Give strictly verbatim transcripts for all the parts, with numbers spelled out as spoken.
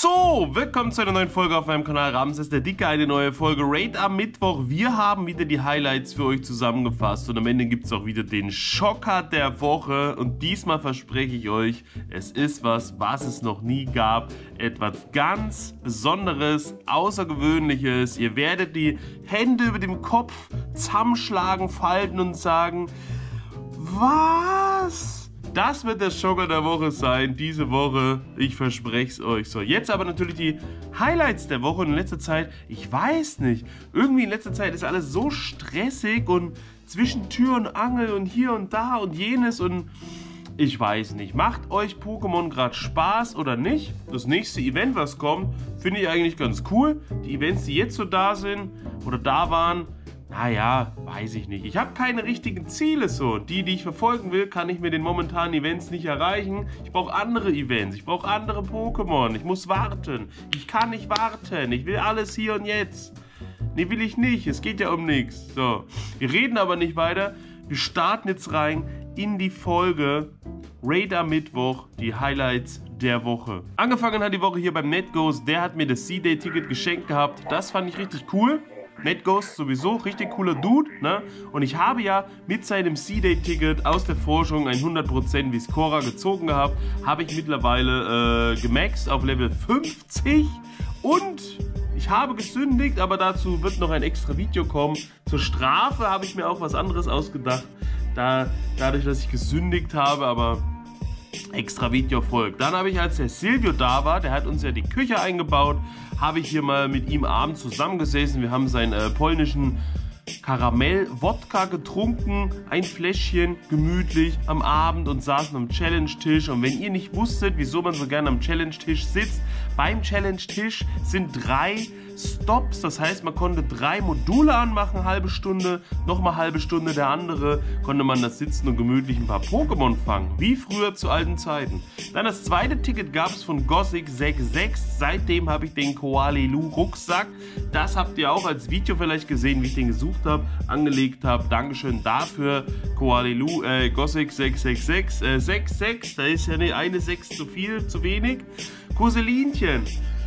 So, willkommen zu einer neuen Folge auf meinem Kanal Ramses der Dicke, eine neue Folge Raid am Mittwoch. Wir haben wieder die Highlights für euch zusammengefasst und am Ende gibt es auch wieder den Schocker der Woche. Und diesmal verspreche ich euch, es ist was, was es noch nie gab. Etwas ganz Besonderes, Außergewöhnliches. Ihr werdet die Hände über dem Kopf zusammenschlagen, falten und sagen, was? Das wird der Schocker der Woche sein, diese Woche, ich verspreche es euch. So, jetzt aber natürlich die Highlights der Woche. Und in letzter Zeit, ich weiß nicht, irgendwie in letzter Zeit ist alles so stressig und zwischen Tür und Angel und hier und da und jenes und ich weiß nicht. Macht euch Pokémon gerade Spaß oder nicht? Das nächste Event, was kommt, finde ich eigentlich ganz cool. Die Events, die jetzt so da sind oder da waren, naja, weiß ich nicht. Ich habe keine richtigen Ziele so. Die, die ich verfolgen will, kann ich mit den momentanen Events nicht erreichen. Ich brauche andere Events. Ich brauche andere Pokémon. Ich muss warten. Ich kann nicht warten. Ich will alles hier und jetzt. Nee, will ich nicht. Es geht ja um nichts. So, wir reden aber nicht weiter. Wir starten jetzt rein in die Folge Raid am Mittwoch, die Highlights der Woche. Angefangen hat die Woche hier beim NetGhost. Der hat mir das C-Day-Ticket geschenkt gehabt. Das fand ich richtig cool. NetGhost sowieso, richtig cooler Dude, ne? Und ich habe ja mit seinem C-Day-Ticket aus der Forschung ein hundert Prozent Viscora gezogen gehabt. Habe ich mittlerweile äh, gemaxt auf Level fünfzig und ich habe gesündigt, aber dazu wird noch ein extra Video kommen. Zur Strafe habe ich mir auch was anderes ausgedacht, da, dadurch, dass ich gesündigt habe, aber extra Video folgt. Dann habe ich, als der Silvio da war, der hat uns ja die Küche eingebaut, habe ich hier mal mit ihm abends zusammengesessen. Wir haben seinen äh, polnischen Karamell-Wodka getrunken, ein Fläschchen, gemütlich am Abend und saßen am Challenge-Tisch. Und wenn ihr nicht wusstet, wieso man so gerne am Challenge-Tisch sitzt, beim Challenge-Tisch sind drei Stops, das heißt, man konnte drei Module anmachen, halbe Stunde, nochmal halbe Stunde der andere, konnte man das sitzen und gemütlich ein paar Pokémon fangen, wie früher zu alten Zeiten. Dann das zweite Ticket gab es von Gothic sechs sechs, seitdem habe ich den Koalilu Rucksack, das habt ihr auch als Video vielleicht gesehen, wie ich den gesucht habe, angelegt habe, Dankeschön dafür, Koalilu, äh, Gothic sechs sechs sechs, äh, sechs sechs, da ist ja eine, eine sechs zu viel, zu wenig, Koselinchen.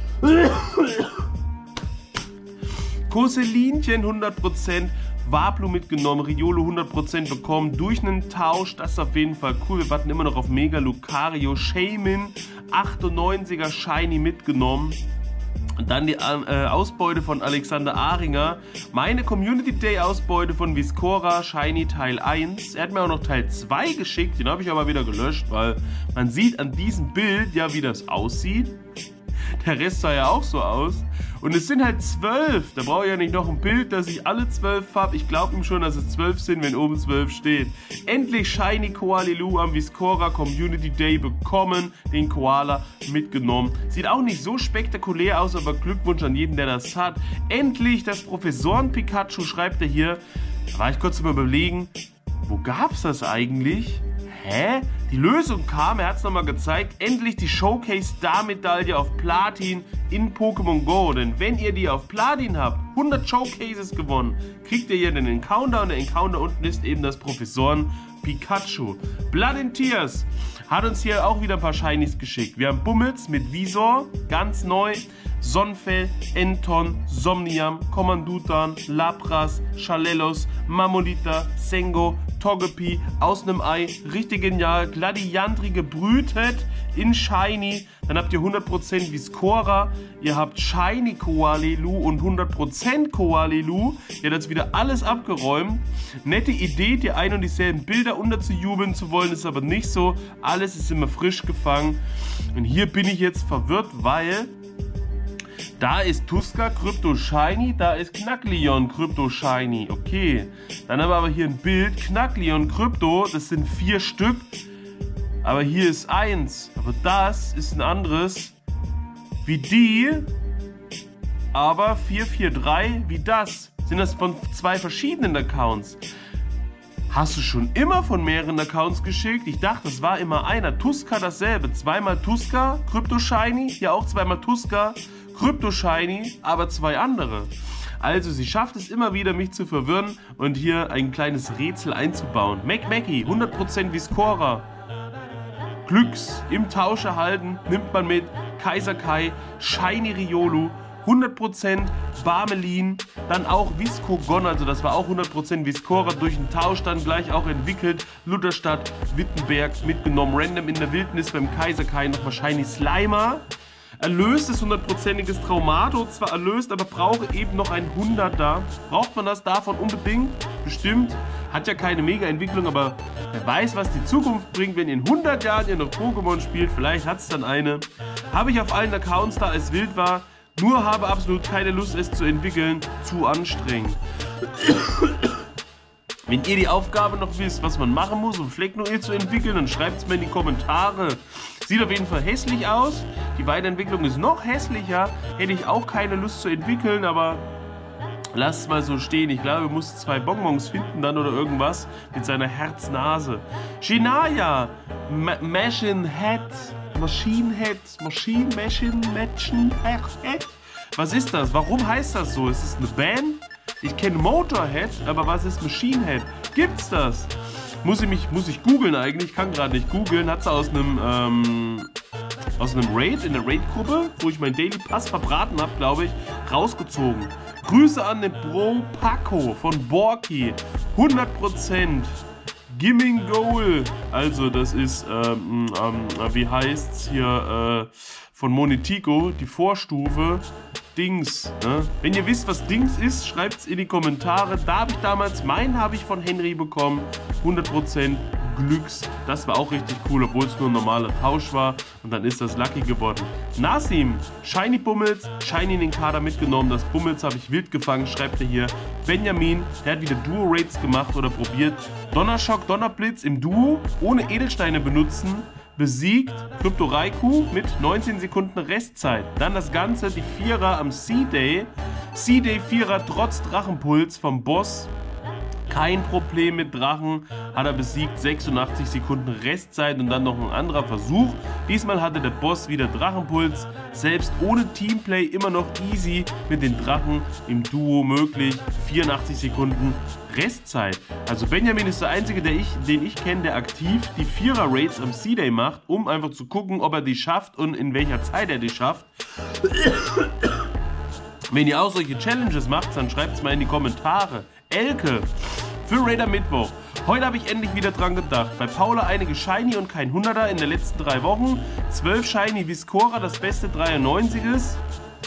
Koselinchen hundert Prozent, Wablu mitgenommen, Riolo hundert Prozent bekommen durch einen Tausch, das ist auf jeden Fall cool. Wir warten immer noch auf Mega Lucario, Shaman achtundneunziger Shiny mitgenommen. Und dann die äh, Ausbeute von Alexander Ahringer, meine Community Day Ausbeute von Viscora, Shiny Teil eins. Er hat mir auch noch Teil zwei geschickt, den habe ich aber wieder gelöscht, weil man sieht an diesem Bild ja, wie das aussieht. Der Rest sah ja auch so aus. Und es sind halt zwölf. Da brauche ich ja nicht noch ein Bild, dass ich alle zwölf habe. Ich glaube ihm schon, dass es zwölf sind, wenn oben zwölf steht. Endlich Shiny Koalilu am Viscora Community Day bekommen. Den Koala mitgenommen. Sieht auch nicht so spektakulär aus, aber Glückwunsch an jeden, der das hat. Endlich das Professoren-Pikachu, schreibt er hier. Da war ich kurz mal überlegen, wo gab's das eigentlich? Hä? Die Lösung kam, er hat es nochmal gezeigt, endlich die Showcase-Star-Medaille auf Platin in Pokémon Go. Denn wenn ihr die auf Platin habt, hundert Showcases gewonnen, kriegt ihr hier den Encounter und der Encounter unten ist eben das Professoren Pikachu. Blood and Tears hat uns hier auch wieder ein paar Shinies geschickt. Wir haben Bummels mit Visor, ganz neu, Sonfell, Enton, Somnium, Commandutan, Lapras, Chalelos, Mamolita, Sengo, Togepi, aus einem Ei, richtig genial, Gladiantri gebrütet in Shiny, dann habt ihr hundert Prozent Viscora, ihr habt Shiny Koalilu und hundert Prozent Koalilu, ihr habt jetzt wieder alles abgeräumt, nette Idee, die ein und dieselben Bilder unterzujubeln zu wollen, ist aber nicht so, alles ist immer frisch gefangen und hier bin ich jetzt verwirrt, weil da ist Tuska Krypto Shiny, da ist Knackleon Krypto Shiny. Okay, dann haben wir aber hier ein Bild. Knackleon Krypto, das sind vier Stück. Aber hier ist eins. Aber das ist ein anderes. Wie die. Aber vier vier drei, wie das. Sind das von zwei verschiedenen Accounts? Hast du schon immer von mehreren Accounts geschickt? Ich dachte, das war immer einer. Tuska dasselbe. Zweimal Tuska, Krypto Shiny. Hier auch zweimal Tuska. Krypto Shiny, aber zwei andere. Also sie schafft es immer wieder, mich zu verwirren und hier ein kleines Rätsel einzubauen. Mac Mackie, hundert Prozent Viscora. Glücks im Tausch erhalten, nimmt man mit. Kaiser Kai, Shiny Riolu, hundert Prozent Barmelin, dann auch Viscogon, also das war auch hundert Prozent Viscora, durch den Tausch dann gleich auch entwickelt, Lutherstadt, Wittenberg mitgenommen, random in der Wildnis beim Kaiser Kai noch wahrscheinlich Slimer. Erlöst ist hundertprozentiges Traumato, zwar erlöst, aber brauche eben noch ein hunderter. Braucht man das davon unbedingt? Bestimmt. Hat ja keine Mega-Entwicklung, aber wer weiß, was die Zukunft bringt, wenn in hundert Jahren ihr noch Pokémon spielt. Vielleicht hat es dann eine. Habe ich auf allen Accounts da, als wild war. Nur habe absolut keine Lust, es zu entwickeln. Zu anstrengend. Wenn ihr die Aufgabe noch wisst, was man machen muss, um Flecknoil zu entwickeln, dann schreibt es mir in die Kommentare. Sieht auf jeden Fall hässlich aus. Die Weiterentwicklung ist noch hässlicher. Hätte ich auch keine Lust zu entwickeln, aber lasst es mal so stehen. Ich glaube, wir müssen zwei Bonbons finden dann oder irgendwas mit seiner Herznase. Shinaya, Ma Machine Head, Machine Head, Machine, Machine, Machine Head. Was ist das? Warum heißt das so? Ist es eine Band? Ich kenne Motorhead, aber was ist Machine Head? Gibt's das? Muss ich mich, muss ich googeln eigentlich? Ich kann gerade nicht googeln. Hat sie aus einem, ähm, aus einem Raid, in der Raid-Gruppe, wo ich meinen Daily Pass verbraten habe, glaube ich, rausgezogen. Grüße an den Bro Paco von Borki. hundert Prozent. Gimming Goal. Also das ist, ähm, ähm, wie heißt's hier, äh, von Monetico, die Vorstufe. Dings. Ne? Wenn ihr wisst, was Dings ist, schreibt es in die Kommentare. Da habe ich damals, meinen habe ich von Henry bekommen. hundert Prozent Glücks. Das war auch richtig cool, obwohl es nur ein normaler Tausch war. Und dann ist das Lucky geworden. Nasim, Shiny Bummels, Shiny in den Kader mitgenommen. Das Bummels habe ich wild gefangen, schreibt er hier. Benjamin, der hat wieder Duo-Raids gemacht oder probiert. Donnerschock, Donnerblitz im Duo, ohne Edelsteine benutzen. Besiegt Krypto Raikou mit neunzehn Sekunden Restzeit. Dann das Ganze, die Vierer am C-Day. C-Day Vierer trotz Drachenpuls vom Boss. Kein Problem mit Drachen. Hat er besiegt, sechsundachtzig Sekunden Restzeit und dann noch ein anderer Versuch. Diesmal hatte der Boss wieder Drachenpuls. Selbst ohne Teamplay immer noch easy mit den Drachen im Duo möglich. vierundachtzig Sekunden Restzeit. Also Benjamin ist der einzige, der ich, den ich kenne, der aktiv die Vierer-Raids am C-Day macht, um einfach zu gucken, ob er die schafft und in welcher Zeit er die schafft. Wenn ihr auch solche Challenges macht, dann schreibt es mal in die Kommentare. Elke, für Raider Mittwoch. Heute habe ich endlich wieder dran gedacht. Bei Paula einige Shiny und kein hunderter in den letzten drei Wochen. zwölf Shiny Viscora, das beste dreiundneunziges.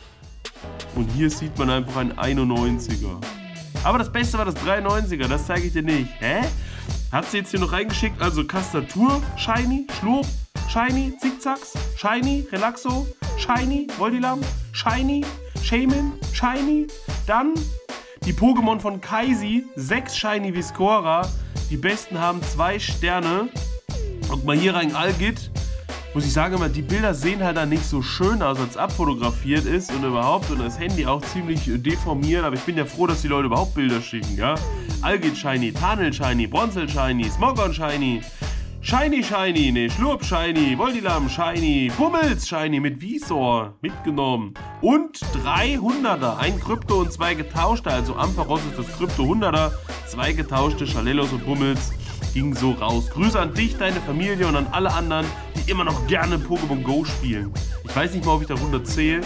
Und hier sieht man einfach ein einundneunziger. Aber das Beste war das dreiundneunziger, das zeige ich dir nicht. Hä? Hat sie jetzt hier noch reingeschickt, also Tastatur, Shiny, Schlurp, Shiny, Zickzacks, Shiny, Relaxo, Shiny, Voldilam, Shiny, Shaman, Shiny, dann die Pokémon von Kaisi, sechs Shiny Viscora, die besten haben zwei Sterne. Guck mal hier rein, Algit. Muss ich sagen, immer, die Bilder sehen halt dann nicht so schön aus, als abfotografiert ist und überhaupt und das Handy auch ziemlich deformiert, aber ich bin ja froh, dass die Leute überhaupt Bilder schicken, ja. Algit Shiny, Tanel Shiny, Bronzel Shiny, Smogon Shiny, Shiny Shiny, ne, Schlurp Shiny, Voldilam Shiny, Bummels Shiny mit Visor mitgenommen und drei hunderter, ein Krypto und zwei getauschte, also Ampharos ist das Krypto hunderter, zwei getauschte Shalelos und Bummels. Ging so raus. Grüße an dich, deine Familie und an alle anderen, die immer noch gerne Pokémon Go spielen. Ich weiß nicht mal, ob ich darunter zähle.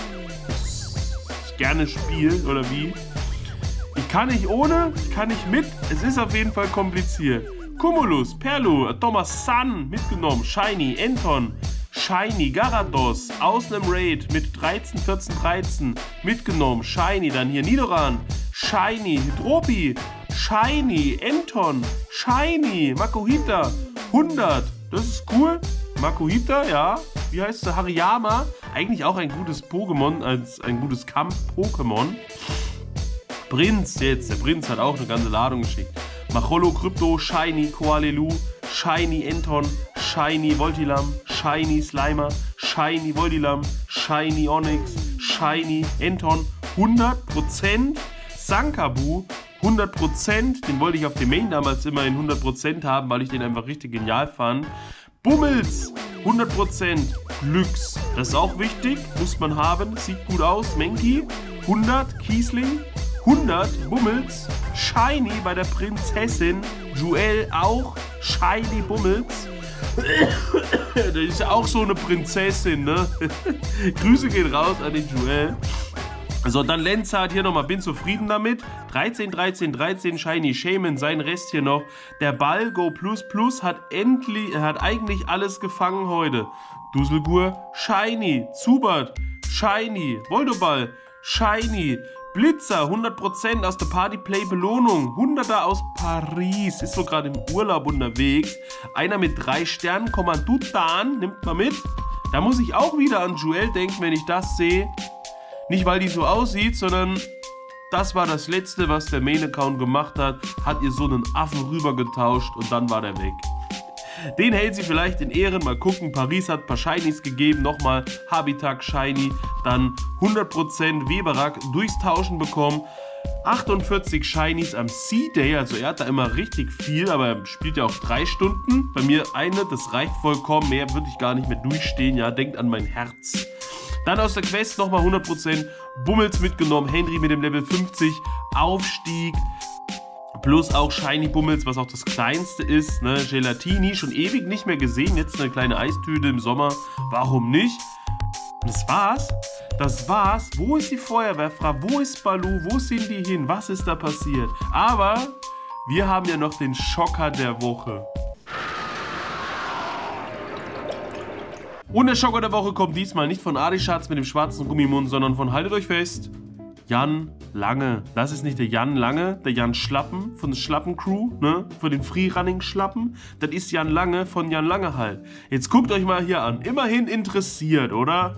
Ich gerne spiele oder wie. Ich kann nicht ohne, ich kann nicht mit. Es ist auf jeden Fall kompliziert. Cumulus, Perlu, Thomas Sun mitgenommen. Shiny, Enton, Shiny, Garados aus einem Raid mit dreizehn, vierzehn, dreizehn mitgenommen. Shiny, dann hier Nidoran, Shiny, Hydropi, Shiny, Enton, Shiny, Makuhita, hundert. Das ist cool. Makuhita, ja. Wie heißt der? Hariyama. Eigentlich auch ein gutes Pokémon, als ein gutes Kampf-Pokémon. Prinz jetzt. Der Prinz hat auch eine ganze Ladung geschickt. Macholo, Krypto, Shiny, Koalelu, Shiny, Enton, Shiny, Voltilam, Shiny, Slimer, Shiny, Voldilam, Shiny, Onyx, Shiny, Enton, hundert Prozent. Sankabu, hundert Prozent. Den wollte ich auf dem Main damals immer in hundert Prozent haben, weil ich den einfach richtig genial fand. Bummels, hundert Prozent. Glücks, das ist auch wichtig, muss man haben, sieht gut aus. Menki, hundert. Kiesling, hundert. Bummels, Shiny bei der Prinzessin. Joel auch, Shiny Bummels. Das ist ja auch so eine Prinzessin, ne? Grüße gehen raus an den Joel. So, dann Lenzer hat hier nochmal, bin zufrieden damit. dreizehn, dreizehn, dreizehn, Shiny Shaman, sein Rest hier noch. Der Ball, Go Plus Plus, hat endlich, hat eigentlich alles gefangen heute. Dusselgur, Shiny. Zubat, Shiny. Voldoball, Shiny. Blitzer, hundert Prozent aus der Partyplay Belohnung. hunderter aus Paris, ist so gerade im Urlaub unterwegs. Einer mit drei Sternen, Kommandutan, nimmt mal mit. Da muss ich auch wieder an Joel denken, wenn ich das sehe. Nicht, weil die so aussieht, sondern das war das Letzte, was der Main-Account gemacht hat. Hat ihr so einen Affen rübergetauscht und dann war der weg. Den hält sie vielleicht in Ehren. Mal gucken. Paris hat ein paar Shinies gegeben. Nochmal Habitat Shiny. Dann hundert Prozent Weberak durchs Tauschen bekommen. achtundvierzig Shinies am C-Day. Also er hat da immer richtig viel, aber er spielt ja auch drei Stunden. Bei mir eine, das reicht vollkommen. Mehr würde ich gar nicht mehr durchstehen. Ja, denkt an mein Herz. Dann aus der Quest nochmal hundert Prozent Bummels mitgenommen. Henry mit dem Level fünfzig. Aufstieg. Plus auch Shiny Bummels, was auch das kleinste ist. Ne? Gelatini, schon ewig nicht mehr gesehen. Jetzt eine kleine Eistüte im Sommer. Warum nicht? Das war's. Das war's. Wo ist die Feuerwehrfrau? Wo ist Baloo? Wo sind die hin? Was ist da passiert? Aber wir haben ja noch den Schocker der Woche. Und der Schocker der Woche kommt diesmal nicht von Adischatz mit dem schwarzen Gummimund, sondern von, haltet euch fest, Jan Lange. Das ist nicht der Jan Lange, der Jan Schlappen von der Schlappen-Crew, ne? Von den Freerunning-Schlappen. Das ist Jan Lange von Jan Lange halt. Jetzt guckt euch mal hier an. Immerhin interessiert, oder?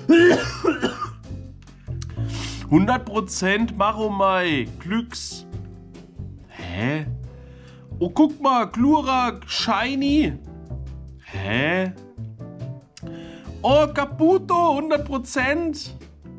hundert Prozent Maromai. Glücks. Hä? Oh, guck mal. Glurak. Shiny. Hä? Oh, Caputo. hundert Prozent.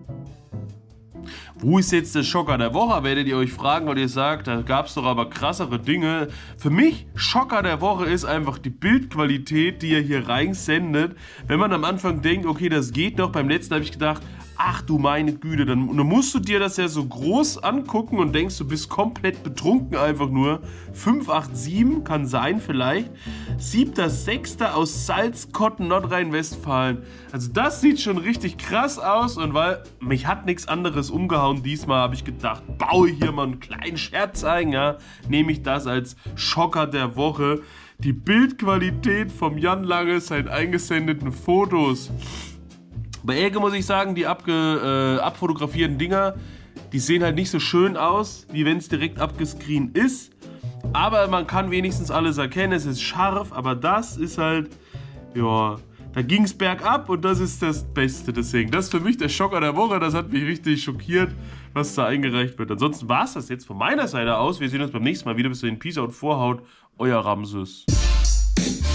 Wo ist jetzt der Schocker der Woche, werdet ihr euch fragen, weil ihr sagt, da gab es doch aber krassere Dinge. Für mich, Schocker der Woche ist einfach die Bildqualität, die ihr hier reinsendet. Wenn man am Anfang denkt, okay, das geht noch, beim letzten habe ich gedacht, ach du meine Güte, dann, dann musst du dir das ja so groß angucken und denkst, du bist komplett betrunken einfach nur. fünf acht sieben kann sein vielleicht. siebter sechster aus Salzkotten, Nordrhein-Westfalen. Also das sieht schon richtig krass aus und weil mich hat nichts anderes umgehauen diesmal, habe ich gedacht, baue hier mal einen kleinen Scherz ein, ja, nehme ich das als Schocker der Woche. Die Bildqualität vom Jan Lange, seinen eingesendeten Fotos. Bei Elke muss ich sagen, die abge, äh, abfotografierten Dinger, die sehen halt nicht so schön aus, wie wenn es direkt abgescreent ist. Aber man kann wenigstens alles erkennen, es ist scharf, aber das ist halt, ja, da ging es bergab und das ist das Beste. Deswegen, das ist für mich der Schocker der Woche, das hat mich richtig schockiert, was da eingereicht wird. Ansonsten war es das jetzt von meiner Seite aus. Wir sehen uns beim nächsten Mal wieder. Bis dahin, Peace out, Vorhaut, euer Ramses.